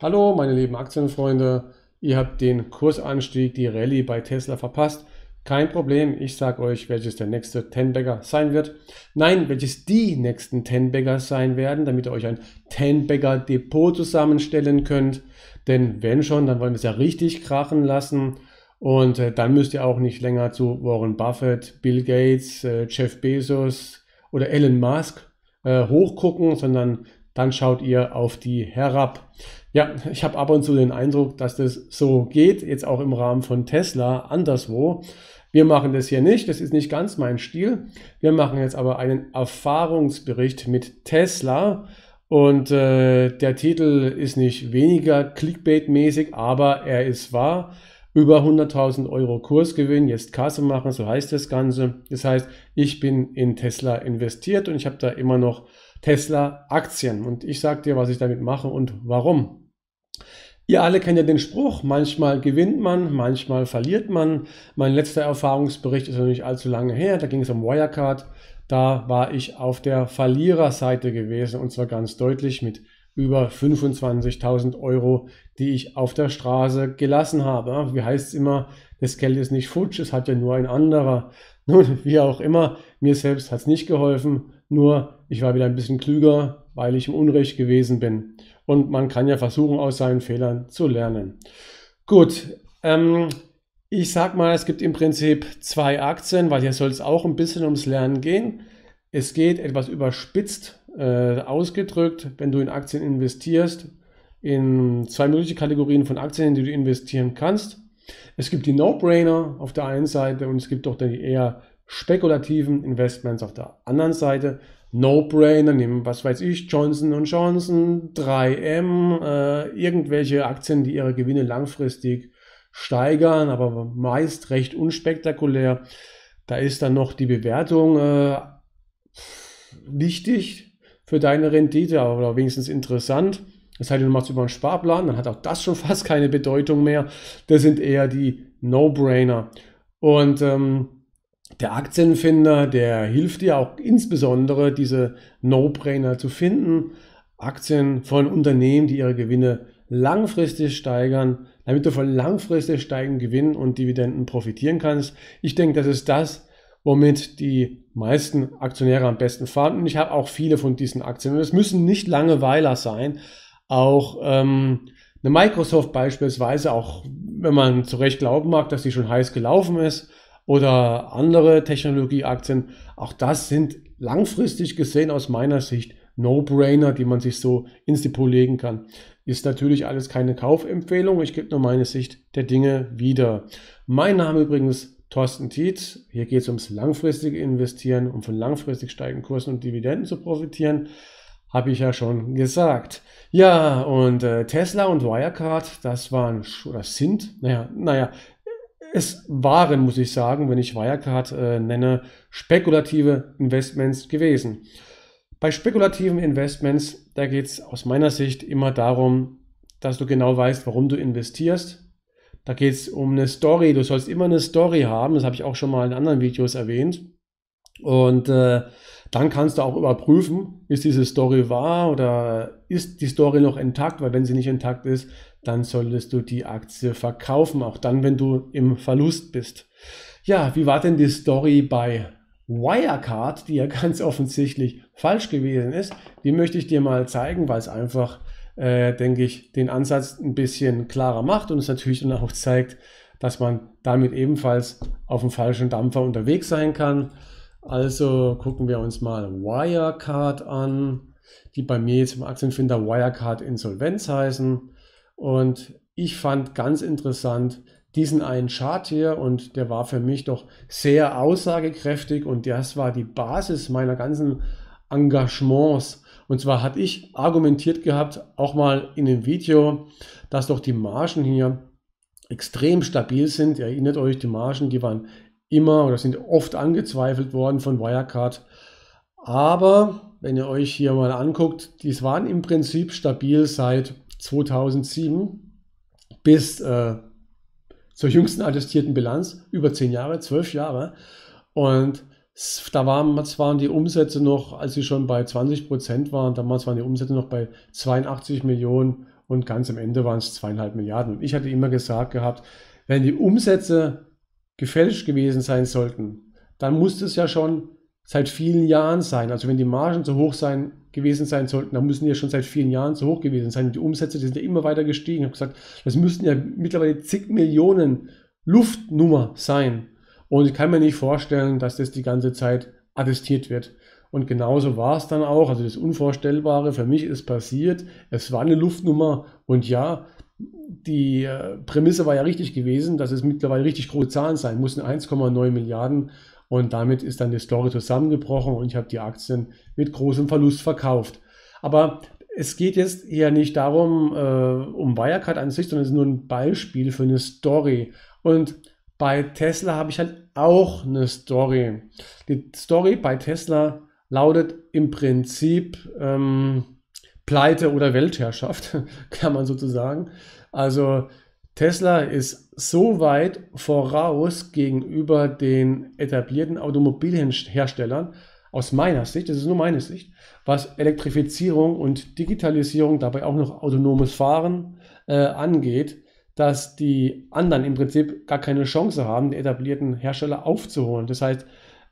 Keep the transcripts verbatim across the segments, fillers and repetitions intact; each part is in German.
Hallo, meine lieben Aktienfreunde. Ihr habt den Kursanstieg, die Rallye bei Tesla verpasst. Kein Problem, ich sage euch, welches der nächste Ten-Bagger sein wird. Nein, welches die nächsten Ten-Bagger sein werden, damit ihr euch ein Ten-Bagger-Depot zusammenstellen könnt. Denn wenn schon, dann wollen wir es ja richtig krachen lassen. Und äh, dann müsst ihr auch nicht länger zu Warren Buffett, Bill Gates, äh, Jeff Bezos oder Elon Musk äh, hochgucken, sondern dann schaut ihr auf die herab. Ja, ich habe ab und zu den Eindruck, dass das so geht, jetzt auch im Rahmen von Tesla anderswo. Wir machen das hier nicht, das ist nicht ganz mein Stil. Wir machen jetzt aber einen Erfahrungsbericht mit Tesla und äh, der Titel ist nicht weniger Clickbait-mäßig, aber er ist wahr. Über hunderttausend Euro Kursgewinn, jetzt Kasse machen, so heißt das Ganze. Das heißt, ich bin in Tesla investiert und ich habe da immer noch Tesla-Aktien. Und ich sage dir, was ich damit mache und warum. Ihr alle kennt ja den Spruch, manchmal gewinnt man, manchmal verliert man. Mein letzter Erfahrungsbericht ist noch nicht allzu lange her, da ging es um Wirecard. Da war ich auf der Verliererseite gewesen und zwar ganz deutlich mit über fünfundzwanzigtausend Euro, die ich auf der Straße gelassen habe. Wie heißt es immer, das Geld ist nicht futsch, es hat ja nur ein anderer. Nun, wie auch immer, mir selbst hat es nicht geholfen, nur ich war wieder ein bisschen klüger, weil ich im Unrecht gewesen bin. Und man kann ja versuchen, aus seinen Fehlern zu lernen. Gut, ähm, ich sag mal, es gibt im Prinzip zwei Aktien, weil hier soll es auch ein bisschen ums Lernen gehen. Es geht etwas überspitzt äh, ausgedrückt, wenn du in Aktien investierst, in zwei mögliche Kategorien von Aktien, in die du investieren kannst. Es gibt die No-Brainer auf der einen Seite und es gibt doch die eher spekulativen Investments auf der anderen Seite. No-Brainer, nehmen, was weiß ich, Johnson und Johnson, drei M, äh, irgendwelche Aktien, die ihre Gewinne langfristig steigern, aber meist recht unspektakulär. Da ist dann noch die Bewertung äh, wichtig für deine Rendite, aber wenigstens interessant. Das heißt, du machst über einen Sparplan, dann hat auch das schon fast keine Bedeutung mehr. Das sind eher die No-Brainer. Und ähm, der Aktienfinder, der hilft dir auch insbesondere, diese No-Brainer zu finden. Aktien von Unternehmen, die ihre Gewinne langfristig steigern, damit du von langfristig steigenden Gewinnen und Dividenden profitieren kannst. Ich denke, das ist das, womit die meisten Aktionäre am besten fahren. Und ich habe auch viele von diesen Aktien. Und es müssen nicht Langeweiler sein. Auch ähm, eine Microsoft beispielsweise, auch wenn man zu Recht glauben mag, dass sie schon heiß gelaufen ist, oder andere Technologieaktien, auch das sind langfristig gesehen aus meiner Sicht No-Brainer, die man sich so ins Depot legen kann. Ist natürlich alles keine Kaufempfehlung, ich gebe nur meine Sicht der Dinge wieder. Mein Name übrigens Thorsten Tietz, hier geht es ums langfristige Investieren, um von langfristig steigenden Kursen und Dividenden zu profitieren. Habe ich ja schon gesagt. Ja, und äh, Tesla und Wirecard, das waren oder sind, naja, naja, es waren, muss ich sagen, wenn ich Wirecard äh, nenne, spekulative Investments gewesen. Bei spekulativen Investments, da geht es aus meiner Sicht immer darum, dass du genau weißt, warum du investierst. Da geht es um eine Story, du sollst immer eine Story haben, das habe ich auch schon mal in anderen Videos erwähnt. Und äh, dann kannst du auch überprüfen, ist diese Story wahr oder ist die Story noch intakt, weil wenn sie nicht intakt ist, dann solltest du die Aktie verkaufen, auch dann, wenn du im Verlust bist. Ja, wie war denn die Story bei Wirecard, die ja ganz offensichtlich falsch gewesen ist? Die möchte ich dir mal zeigen, weil es einfach, äh, denke ich, den Ansatz ein bisschen klarer macht und es natürlich dann auch zeigt, dass man damit ebenfalls auf dem falschen Dampfer unterwegs sein kann. Also gucken wir uns mal Wirecard an, die bei mir jetzt im Aktienfinder Wirecard Insolvenz heißen. Und ich fand ganz interessant diesen einen Chart hier und der war für mich doch sehr aussagekräftig und das war die Basis meiner ganzen Engagements. Und zwar hatte ich argumentiert gehabt, auch mal in dem Video, dass doch die Margen hier extrem stabil sind. Ihr erinnert euch, die Margen, die waren immer oder sind oft angezweifelt worden von Wirecard. Aber wenn ihr euch hier mal anguckt, die waren im Prinzip stabil seit zweitausendsieben bis äh, zur jüngsten attestierten Bilanz, über zehn Jahre, zwölf Jahre. Und da waren, waren die Umsätze noch, als sie schon bei zwanzig Prozent waren, damals waren die Umsätze noch bei zweiundachtzig Millionen und ganz am Ende waren es zweieinhalb Milliarden. Und ich hatte immer gesagt gehabt, wenn die Umsätze gefälscht gewesen sein sollten, dann musste es ja schon seit vielen Jahren sein. Also wenn die Margen so hoch sein, gewesen sein sollten, dann müssen die ja schon seit vielen Jahren so hoch gewesen sein. Und die Umsätze, die sind ja immer weiter gestiegen. Ich habe gesagt, das müssten ja mittlerweile zig Millionen Luftnummer sein. Und ich kann mir nicht vorstellen, dass das die ganze Zeit attestiert wird. Und genauso war es dann auch. Also das Unvorstellbare für mich ist passiert. Es war eine Luftnummer und ja, die äh, Prämisse war ja richtig gewesen, dass es mittlerweile richtig große Zahlen sein mussten, eins Komma neun Milliarden. Und damit ist dann die Story zusammengebrochen und ich habe die Aktien mit großem Verlust verkauft. Aber es geht jetzt hier nicht darum, äh, um Wirecard an sich, sondern es ist nur ein Beispiel für eine Story. Und bei Tesla habe ich halt auch eine Story. Die Story bei Tesla lautet im Prinzip ähm, Pleite oder Weltherrschaft, kann man sozusagen. Also Tesla ist so weit voraus gegenüber den etablierten Automobilherstellern, aus meiner Sicht, das ist nur meine Sicht, was Elektrifizierung und Digitalisierung, dabei auch noch autonomes Fahren äh, angeht, dass die anderen im Prinzip gar keine Chance haben, die etablierten Hersteller aufzuholen. Das heißt,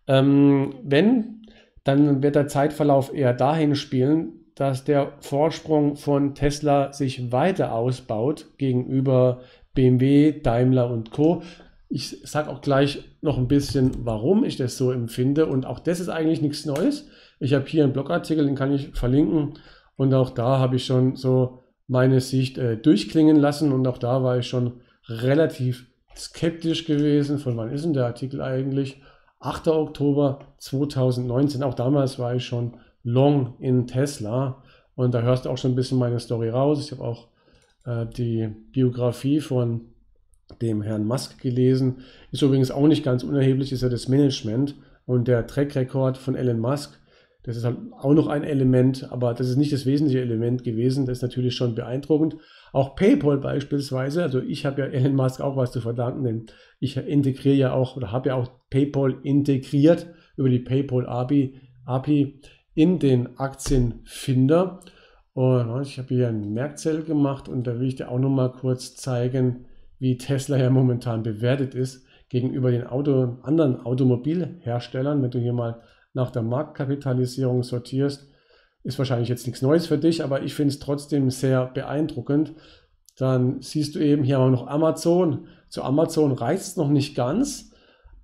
ähm, wenn, dann wird der Zeitverlauf eher dahin spielen, dass der Vorsprung von Tesla sich weiter ausbaut gegenüber B M W, Daimler und Co. Ich sage auch gleich noch ein bisschen, warum ich das so empfinde. Und auch das ist eigentlich nichts Neues. Ich habe hier einen Blogartikel, den kann ich verlinken. Und auch da habe ich schon so meine Sicht äh, durchklingen lassen. Und auch da war ich schon relativ skeptisch gewesen. Von wann ist denn der Artikel eigentlich? achter Oktober zweitausendneunzehn. Auch damals war ich schon long in Tesla. Und da hörst du auch schon ein bisschen meine Story raus. Ich habe auch äh, die Biografie von dem Herrn Musk gelesen. Ist übrigens auch nicht ganz unerheblich, ist ja das Management und der Track Record von Elon Musk. Das ist halt auch noch ein Element, aber das ist nicht das wesentliche Element gewesen. Das ist natürlich schon beeindruckend. Auch PayPal beispielsweise, also ich habe ja Elon Musk auch was zu verdanken, denn ich integriere ja auch oder habe ja auch PayPal integriert über die PayPal A P I in den Aktienfinder. Und ich habe hier ein Merkzettel gemacht und da will ich dir auch noch mal kurz zeigen, wie Tesla ja momentan bewertet ist gegenüber den Auto, anderen Automobilherstellern. Wenn du hier mal nach der Marktkapitalisierung sortierst, ist wahrscheinlich jetzt nichts Neues für dich, aber ich finde es trotzdem sehr beeindruckend. Dann siehst du eben, hier haben wir noch Amazon. Zu Amazon reicht es noch nicht ganz,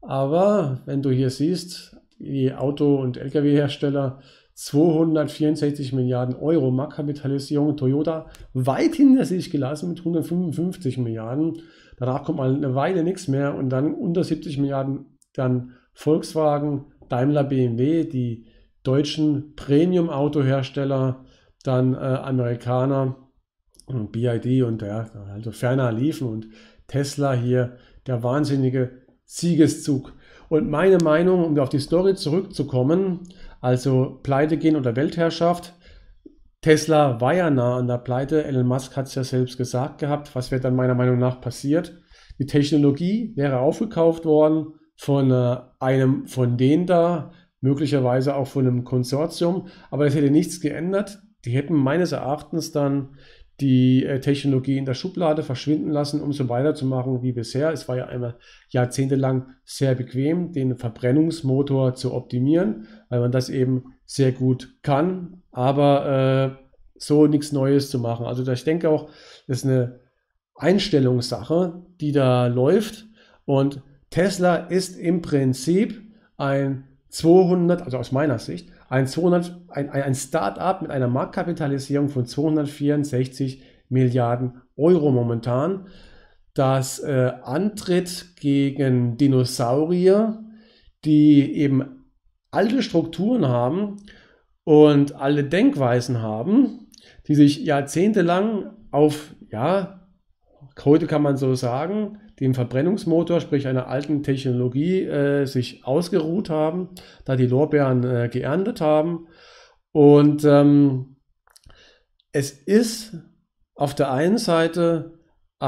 aber wenn du hier siehst, die Auto- und L K W-Hersteller, zweihundertvierundsechzig Milliarden Euro Marktkapitalisierung, Toyota weit hinter sich gelassen mit hundertfünfundfünfzig Milliarden. Danach kommt mal eine Weile nichts mehr und dann unter siebzig Milliarden dann Volkswagen, Daimler, B M W, die deutschen Premium-Autohersteller, dann äh, Amerikaner, B Y D und ja, also ferner liefen und Tesla hier der wahnsinnige Siegeszug. Und meine Meinung, um auf die Story zurückzukommen, also Pleite gehen oder Weltherrschaft, Tesla war ja nah an der Pleite, Elon Musk hat es ja selbst gesagt gehabt, was wäre dann meiner Meinung nach passiert? Die Technologie wäre aufgekauft worden von äh, einem von denen da, möglicherweise auch von einem Konsortium, aber es hätte nichts geändert. Die hätten meines Erachtens dann die äh, Technologie in der Schublade verschwinden lassen, um so weiterzumachen wie bisher. Es war ja einmal jahrzehntelang sehr bequem, den Verbrennungsmotor zu optimieren, weil man das eben sehr gut kann, aber äh, so nichts Neues zu machen. Also ich denke auch, das ist eine Einstellungssache, die da läuft und Tesla ist im Prinzip ein zweihundert, also aus meiner Sicht, ein, zweihundert, ein, ein Start-up mit einer Marktkapitalisierung von zweihundertvierundsechzig Milliarden Euro momentan, das äh, antritt gegen Dinosaurier, die eben alte Strukturen haben und alte Denkweisen haben, die sich jahrzehntelang auf, ja, heute kann man so sagen, dem Verbrennungsmotor, sprich einer alten Technologie, äh, sich ausgeruht haben, da die Lorbeeren äh, geerntet haben. Und ähm, es ist auf der einen Seite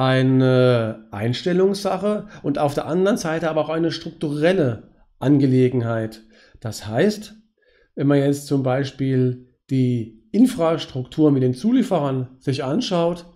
eine Einstellungssache und auf der anderen Seite aber auch eine strukturelle Angelegenheit. Das heißt, wenn man jetzt zum Beispiel die Infrastruktur mit den Zulieferern sich anschaut,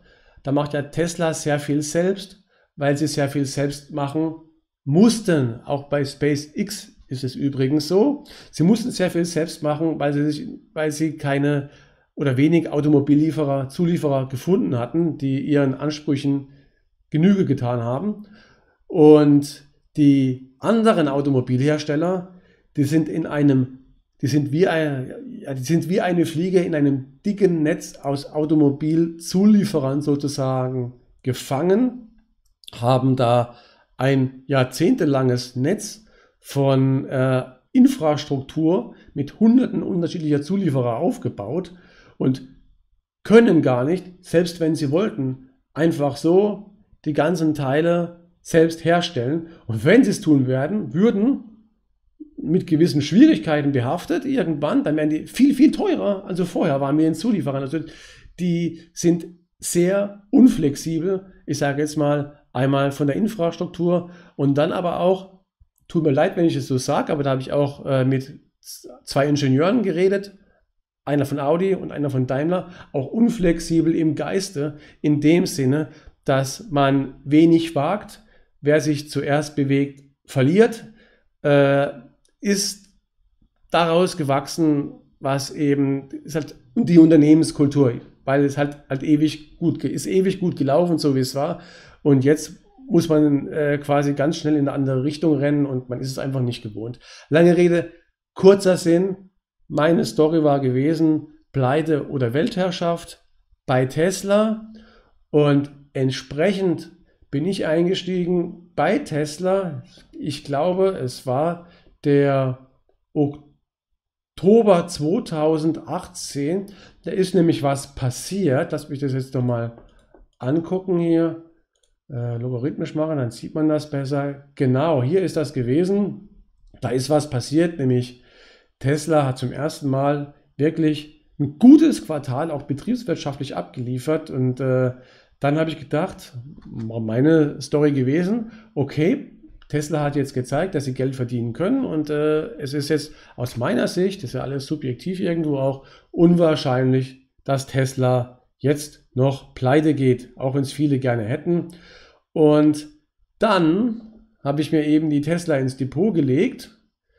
da macht ja Tesla sehr viel selbst, weil sie sehr viel selbst machen mussten. Auch bei SpaceX ist es übrigens so. Sie mussten sehr viel selbst machen, weil sie, sich, weil sie keine oder wenig Automobillieferer, Zulieferer gefunden hatten, die ihren Ansprüchen Genüge getan haben. Und die anderen Automobilhersteller, die sind in einem, die sind wie ein, ja, die sind wie eine Fliege in einem dicken Netz aus Automobilzulieferern sozusagen gefangen, haben da ein jahrzehntelanges Netz von äh, Infrastruktur mit hunderten unterschiedlicher Zulieferer aufgebaut und können gar nicht, selbst wenn sie wollten, einfach so die ganzen Teile selbst herstellen. Und wenn sie es tun werden, würden, mit gewissen Schwierigkeiten behaftet, irgendwann, dann werden die viel, viel teurer. Also vorher waren wir in Zulieferern. Also die sind sehr unflexibel, ich sage jetzt mal, einmal von der Infrastruktur und dann aber auch, tut mir leid, wenn ich es so sage, aber da habe ich auch äh, mit zwei Ingenieuren geredet, einer von Audi und einer von Daimler, auch unflexibel im Geiste, in dem Sinne, dass man wenig wagt, wer sich zuerst bewegt, verliert, äh, ist daraus gewachsen, was eben ist halt die Unternehmenskultur, weil es halt, halt ewig gut ist, ewig gut gelaufen, so wie es war. Und jetzt muss man äh, quasi ganz schnell in eine andere Richtung rennen und man ist es einfach nicht gewohnt. Lange Rede, kurzer Sinn. Meine Story war gewesen, Pleite oder Weltherrschaft bei Tesla und entsprechend bin ich eingestiegen bei Tesla. Ich glaube, es war der Oktober zweitausendachtzehn. Da ist nämlich was passiert. Lass mich das jetzt nochmal angucken hier. Äh, logarithmisch machen, dann sieht man das besser. Genau, hier ist das gewesen. Da ist was passiert, nämlich Tesla hat zum ersten Mal wirklich ein gutes Quartal auch betriebswirtschaftlich abgeliefert und äh, dann habe ich gedacht, war meine Story gewesen, okay, Tesla hat jetzt gezeigt, dass sie Geld verdienen können und äh, es ist jetzt aus meiner Sicht, das ist ja alles subjektiv irgendwo auch, unwahrscheinlich, dass Tesla jetzt noch pleite geht, auch wenn es viele gerne hätten. Und dann habe ich mir eben die Tesla ins Depot gelegt.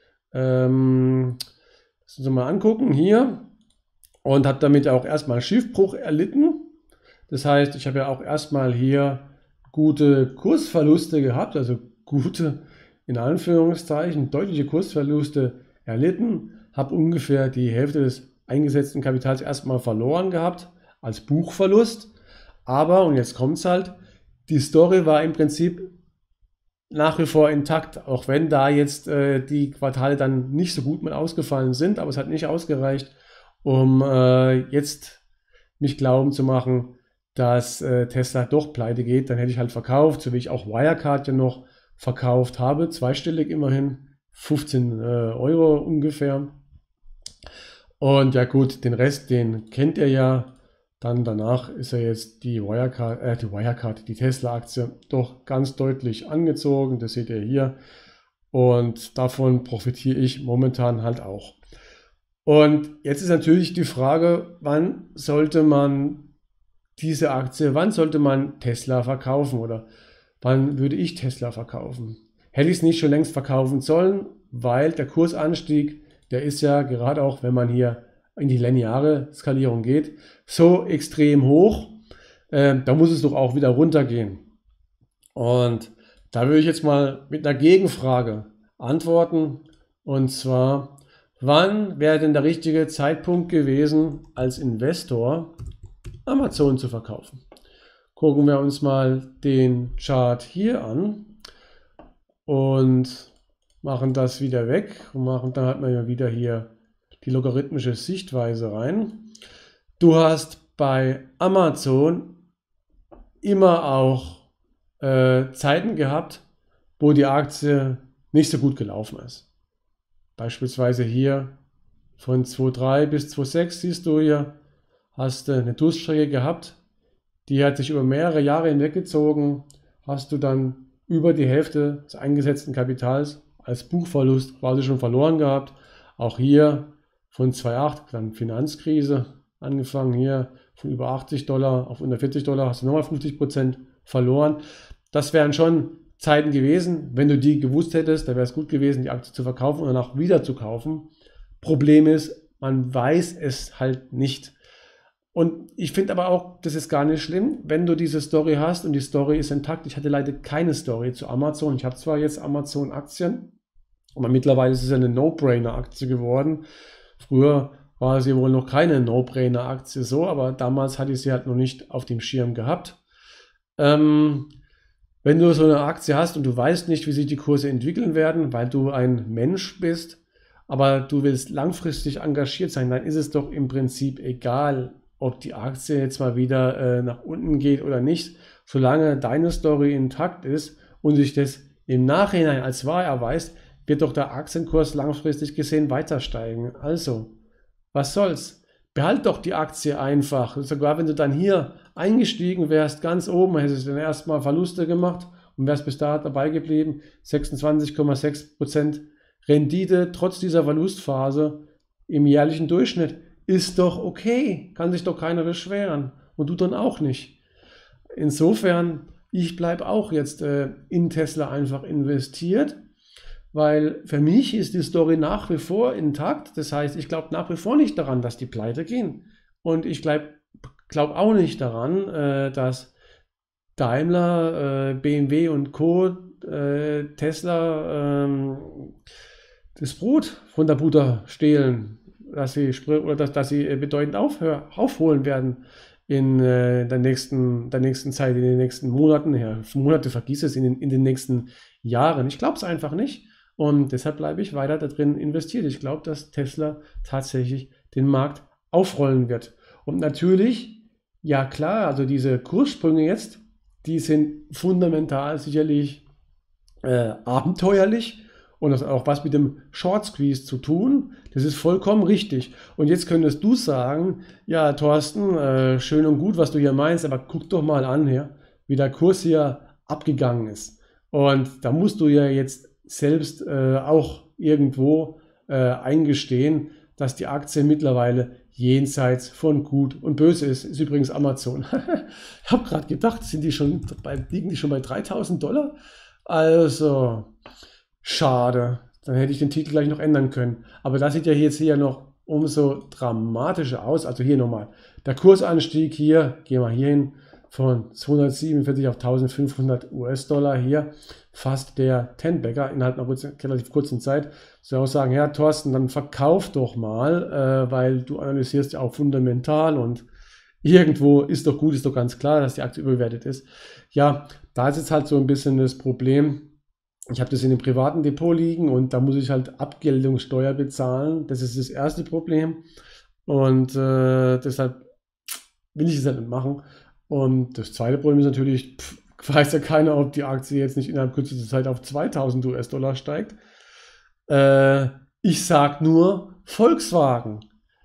Ähm, lassen Sie mal angucken hier und habe damit auch erstmal Schiffbruch erlitten. Das heißt, ich habe ja auch erstmal hier gute Kursverluste gehabt, also gute, in Anführungszeichen, deutliche Kursverluste erlitten, habe ungefähr die Hälfte des eingesetzten Kapitals erstmal verloren gehabt, als Buchverlust. Aber, und jetzt kommt es halt, die Story war im Prinzip nach wie vor intakt, auch wenn da jetzt äh, die Quartale dann nicht so gut mit ausgefallen sind, aber es hat nicht ausgereicht, um äh, jetzt mich glauben zu machen, dass äh, Tesla doch pleite geht. Dann hätte ich halt verkauft, so wie ich auch Wirecard ja noch verkauft habe, zweistellig immerhin, fünfzehn äh, Euro ungefähr. Und ja gut, den Rest, den kennt ihr ja. Dann danach ist ja jetzt die Wirecard, äh, die Wirecard, die Tesla-Aktie doch ganz deutlich angezogen. Das seht ihr hier. Und davon profitiere ich momentan halt auch. Und jetzt ist natürlich die Frage, wann sollte man diese Aktie, wann sollte man Tesla verkaufen oder wann würde ich Tesla verkaufen? Hätte ich es nicht schon längst verkaufen sollen, weil der Kursanstieg, der ist ja gerade auch, wenn man hier in die lineare Skalierung geht, so extrem hoch, äh, da muss es doch auch wieder runtergehen. Und da würde ich jetzt mal mit einer Gegenfrage antworten, und zwar, wann wäre denn der richtige Zeitpunkt gewesen, als Investor Amazon zu verkaufen? Gucken wir uns mal den Chart hier an und machen das wieder weg und machen, dann hat man ja wieder hier die logarithmische Sichtweise rein. Du hast bei Amazon immer auch äh, Zeiten gehabt, wo die Aktie nicht so gut gelaufen ist. Beispielsweise hier von zwei Komma drei bis zwei Komma sechs siehst du hier, hast du eine Durststrecke gehabt, die hat sich über mehrere Jahre hinweggezogen, hast du dann über die Hälfte des eingesetzten Kapitals als Buchverlust quasi schon verloren gehabt. Auch hier von zwei Komma acht, dann Finanzkrise, angefangen hier von über achtzig Dollar auf unter vierzig Dollar, hast du nochmal fünfzig Prozent verloren. Das wären schon Zeiten gewesen, wenn du die gewusst hättest, da wäre es gut gewesen, die Aktie zu verkaufen und danach wieder zu kaufen. Problem ist, man weiß es halt nicht. Und ich finde aber auch, das ist gar nicht schlimm, wenn du diese Story hast und die Story ist intakt. Ich hatte leider keine Story zu Amazon. Ich habe zwar jetzt Amazon-Aktien, aber mittlerweile ist es eine No-Brainer-Aktie geworden. Früher war sie wohl noch keine No-Brainer-Aktie so, aber damals hatte ich sie halt noch nicht auf dem Schirm gehabt. Ähm, wenn du so eine Aktie hast und du weißt nicht, wie sich die Kurse entwickeln werden, weil du ein Mensch bist, aber du willst langfristig engagiert sein, dann ist es doch im Prinzip egal, ob die Aktie jetzt mal wieder äh, nach unten geht oder nicht, solange deine Story intakt ist und sich das im Nachhinein als wahr erweist, wird doch der Aktienkurs langfristig gesehen weiter steigen. Also, was soll's? Behalt doch die Aktie einfach. Sogar wenn du dann hier eingestiegen wärst, ganz oben, hättest du dann erstmal Verluste gemacht und wärst bis dahin dabei geblieben. sechsundzwanzig Komma sechs Prozent Rendite trotz dieser Verlustphase im jährlichen Durchschnitt ist doch okay. Kann sich doch keiner beschweren. Und du dann auch nicht. Insofern, ich bleibe auch jetzt äh, in Tesla einfach investiert, weil für mich ist die Story nach wie vor intakt. Das heißt, ich glaube nach wie vor nicht daran, dass die pleite gehen. Und ich glaube glaub auch nicht daran, äh, dass Daimler, äh, B M W und Co., äh, Tesla ähm, das Brot von der Butter stehlen, dass sie, oder dass, dass sie bedeutend aufhör, aufholen werden in äh, der, nächsten, der nächsten Zeit, in den nächsten Monaten. Ja, Monate vergiss es, in den, in den nächsten Jahren. Ich glaube es einfach nicht. Und deshalb bleibe ich weiter da drin investiert. Ich glaube, dass Tesla tatsächlich den Markt aufrollen wird. Und natürlich, ja klar, also diese Kurssprünge jetzt, die sind fundamental sicherlich äh, abenteuerlich. Und das hat auch was mit dem Short Squeeze zu tun. Das ist vollkommen richtig. Und jetzt könntest du sagen, ja Thorsten, äh, schön und gut, was du hier meinst, aber guck doch mal an hier, wie der Kurs hier abgegangen ist. Und da musst du ja jetzt selbst äh, auch irgendwo äh, eingestehen, dass die Aktie mittlerweile jenseits von Gut und Böse ist. Ist übrigens Amazon. Ich habe gerade gedacht, sind die schon bei, liegen die schon bei dreitausend Dollar? Also, schade. Dann hätte ich den Titel gleich noch ändern können. Aber das sieht ja jetzt hier noch umso dramatischer aus. Also hier nochmal. Der Kursanstieg hier, gehen wir hier hin, von zweihundertsiebenundvierzig auf eintausendfünfhundert US-Dollar hier, fast der Ten-Bagger innerhalb einer relativ kurzen Zeit. So auch sagen, ja Thorsten, dann verkauf doch mal, äh, weil du analysierst ja auch fundamental und irgendwo ist doch gut, ist doch ganz klar, dass die Aktie überbewertet ist. Ja, da ist jetzt halt so ein bisschen das Problem, ich habe das in dem privaten Depot liegen und da muss ich halt Abgeltungssteuer bezahlen. Das ist das erste Problem und äh, deshalb will ich es halt nicht machen. Und das zweite Problem ist natürlich, pff, weiß ja keiner, ob die Aktie jetzt nicht innerhalb kürzester Zeit auf zweitausend US-Dollar steigt. Äh, ich sage nur Volkswagen.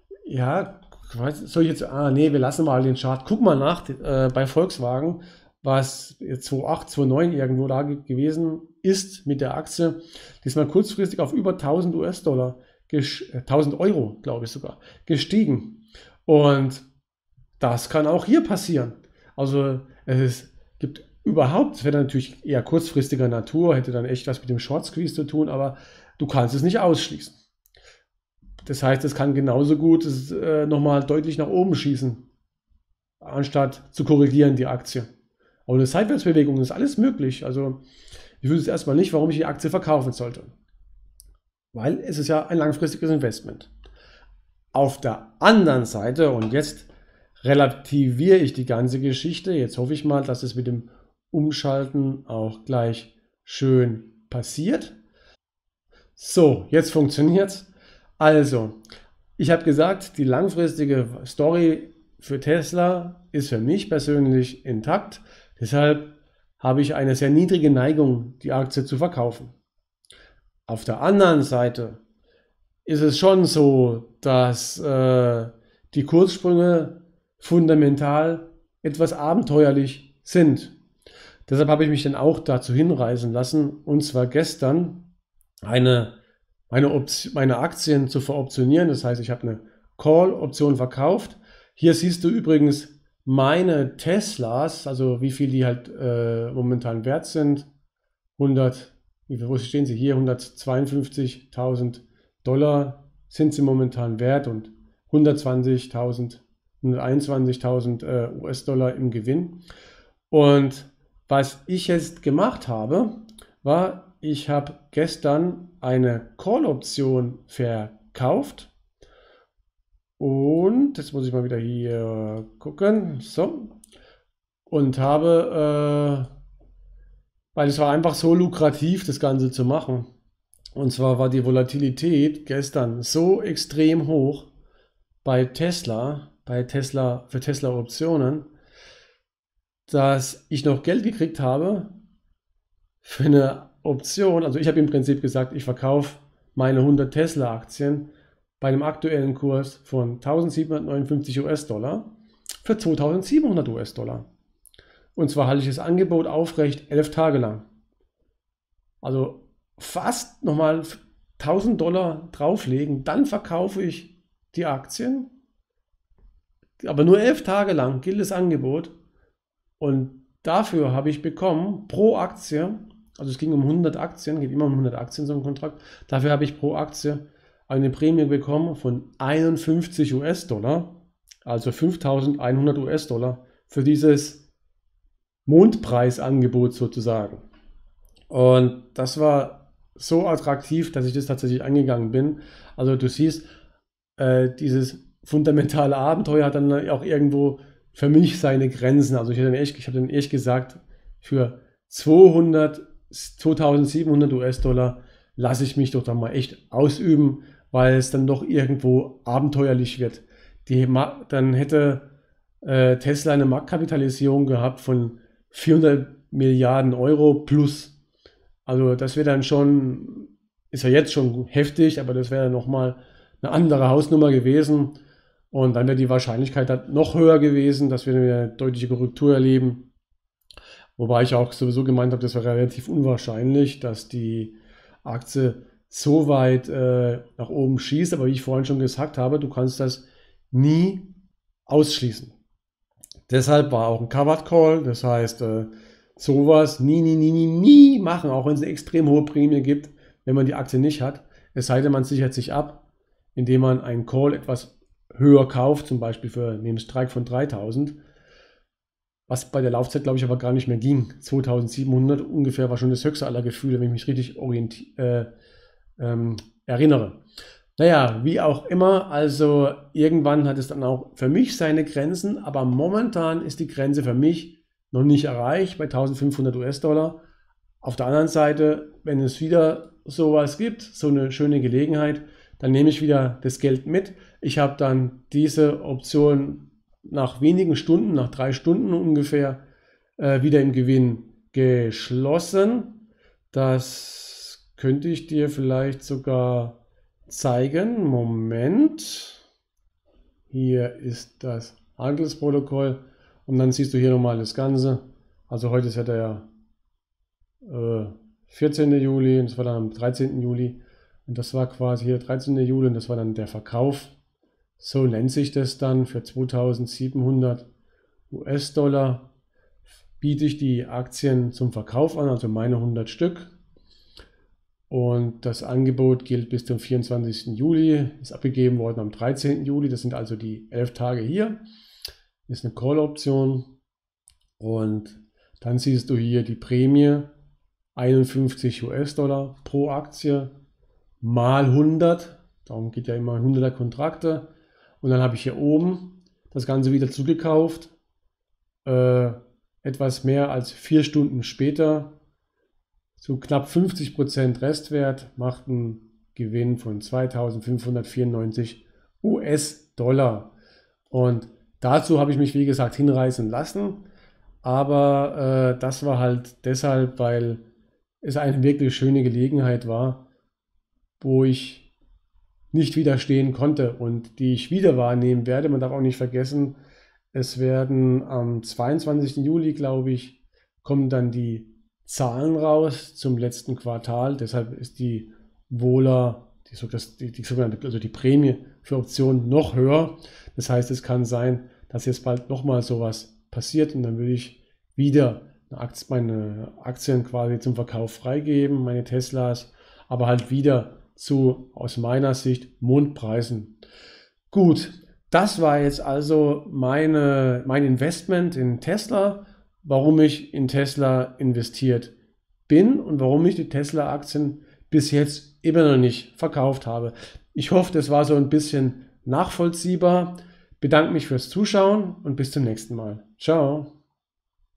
Ja, soll ich jetzt, ah nee, wir lassen mal den Chart. Guck mal nach äh, bei Volkswagen, was zweitausendacht, zweitausendneun irgendwo da gewesen ist mit der Aktie. Die ist mal kurzfristig auf über tausend US-Dollar, tausend Euro, glaube ich sogar, gestiegen. Und das kann auch hier passieren. Also es gibt überhaupt, es wäre natürlich eher kurzfristiger Natur, hätte dann echt was mit dem Short Squeeze zu tun, aber du kannst es nicht ausschließen. Das heißt, es kann genauso gut äh, nochmal deutlich nach oben schießen, anstatt zu korrigieren, die Aktie. Aber eine Seitwärtsbewegung ist alles möglich. Also ich wüsste erstmal nicht, warum ich die Aktie verkaufen sollte. Weil es ist ja ein langfristiges Investment. Auf der anderen Seite, und jetzt relativiere ich die ganze Geschichte. Jetzt hoffe ich mal, dass es mit dem Umschalten auch gleich schön passiert. So, jetzt funktioniert es. Also, ich habe gesagt, die langfristige Story für Tesla ist für mich persönlich intakt. Deshalb habe ich eine sehr niedrige Neigung, die Aktie zu verkaufen. Auf der anderen Seite ist es schon so, dass äh, die Kurssprünge fundamental etwas abenteuerlich sind. Deshalb habe ich mich dann auch dazu hinreißen lassen, und zwar gestern eine, meine, Option, meine Aktien zu veroptionieren. Das heißt, ich habe eine Call-Option verkauft. Hier siehst du übrigens meine Teslas, also wie viel die halt äh, momentan wert sind. hundert, wo stehen sie hier? hundertzweiundfünfzigtausend Dollar sind sie momentan wert und hundertzwanzigtausend, hunderteinundzwanzigtausend äh, U S-Dollar im Gewinn. Und was ich jetzt gemacht habe, war, ich habe gestern eine Call-Option verkauft. Und jetzt muss ich mal wieder hier gucken. So. Und habe, äh, weil es war einfach so lukrativ, das Ganze zu machen. Und zwar war die Volatilität gestern so extrem hoch bei Tesla, bei Tesla, für Tesla Optionen, dass ich noch Geld gekriegt habe für eine Option. Also ich habe im Prinzip gesagt, ich verkaufe meine hundert Tesla-Aktien bei einem aktuellen Kurs von eintausendsiebenhundertneunundfünfzig U S-Dollar für zweitausendsiebenhundert U S-Dollar. Und zwar halte ich das Angebot aufrecht elf Tage lang. Also fast nochmal tausend Dollar drauflegen, dann verkaufe ich die Aktien. Aber nur elf Tage lang gilt das Angebot. Und dafür habe ich bekommen pro Aktie, also es ging um hundert Aktien, geht immer um hundert Aktien so ein Kontrakt, dafür habe ich pro Aktie eine Prämie bekommen von einundfünfzig U S-Dollar, also fünftausendeinhundert U S-Dollar für dieses Mondpreisangebot sozusagen. Und das war so attraktiv, dass ich das tatsächlich angegangen bin. Also du siehst, äh, dieses fundamentale Abenteuer hat dann auch irgendwo für mich seine Grenzen. Also ich habe dann echt, ich habe dann echt gesagt, für zweihundert, zweitausendsiebenhundert U S-Dollar lasse ich mich doch dann mal echt ausüben, weil es dann doch irgendwo abenteuerlich wird. Die, dann hätte äh, Tesla eine Marktkapitalisierung gehabt von vierhundert Milliarden Euro plus. Also das wäre dann schon, ist ja jetzt schon heftig, aber das wäre dann nochmal eine andere Hausnummer gewesen. Und dann wäre die Wahrscheinlichkeit dann noch höher gewesen, dass wir eine deutliche Korrektur erleben. Wobei ich auch sowieso gemeint habe, das wäre relativ unwahrscheinlich, dass die Aktie so weit äh, nach oben schießt. Aber wie ich vorhin schon gesagt habe, du kannst das nie ausschließen. Deshalb war auch ein Covered Call, das heißt, äh, sowas nie, nie, nie, nie, nie machen, auch wenn es eine extrem hohe Prämie gibt, wenn man die Aktie nicht hat. Es sei denn, man sichert sich ab, indem man einen Call etwas höher kauft, zum Beispiel für einen Strike von dreitausend, was bei der Laufzeit, glaube ich, aber gar nicht mehr ging. zweitausendsiebenhundert ungefähr war schon das höchste aller Gefühle, wenn ich mich richtig äh, ähm, erinnere. Naja, wie auch immer, also irgendwann hat es dann auch für mich seine Grenzen, aber momentan ist die Grenze für mich noch nicht erreicht bei eintausendfünfhundert U S-Dollar. Auf der anderen Seite, wenn es wieder sowas gibt, so eine schöne Gelegenheit, dann nehme ich wieder das Geld mit. Ich habe dann diese Option nach wenigen Stunden, nach drei Stunden ungefähr, äh, wieder im Gewinn geschlossen. Das könnte ich dir vielleicht sogar zeigen. Moment. Hier ist das Handelsprotokoll und dann siehst du hier nochmal das Ganze. Also heute ist ja der äh, vierzehnten Juli und das war dann am dreizehnten Juli. Und das war quasi hier dreizehnten Juli und das war dann der Verkauf. So nennt sich das dann. Für zweitausendsiebenhundert U S-Dollar biete ich die Aktien zum Verkauf an, also meine hundert Stück. Und das Angebot gilt bis zum vierundzwanzigsten Juli, ist abgegeben worden am dreizehnten Juli. Das sind also die elf Tage hier. Das ist eine Call-Option. Und dann siehst du hier die Prämie, einundfünfzig U S-Dollar pro Aktie mal hundert. Darum geht ja immer hunderter Kontrakte. Und dann habe ich hier oben das Ganze wieder zugekauft. Äh, etwas mehr als vier Stunden später. So knapp fünfzig Prozent Restwert, macht einen Gewinn von zweitausendfünfhundertvierundneunzig U S-Dollar. Und dazu habe ich mich, wie gesagt, hinreißen lassen. Aber äh, das war halt deshalb, weil es eine wirklich schöne Gelegenheit war, wo ich nicht widerstehen konnte und die ich wieder wahrnehmen werde. Man darf auch nicht vergessen, es werden am zweiundzwanzigsten Juli, glaube ich, kommen dann die Zahlen raus zum letzten Quartal. Deshalb ist die Vola, die, das, die, die sogenannte, also die Prämie für Optionen noch höher. Das heißt, es kann sein, dass jetzt bald nochmal sowas passiert und dann würde ich wieder eine Aktie, meine Aktien quasi zum Verkauf freigeben, meine Teslas, aber halt wieder zu, aus meiner Sicht, Mondpreisen. Gut, das war jetzt also meine, mein Investment in Tesla, warum ich in Tesla investiert bin und warum ich die Tesla-Aktien bis jetzt immer noch nicht verkauft habe. Ich hoffe, das war so ein bisschen nachvollziehbar. Bedanke mich fürs Zuschauen und bis zum nächsten Mal. Ciao.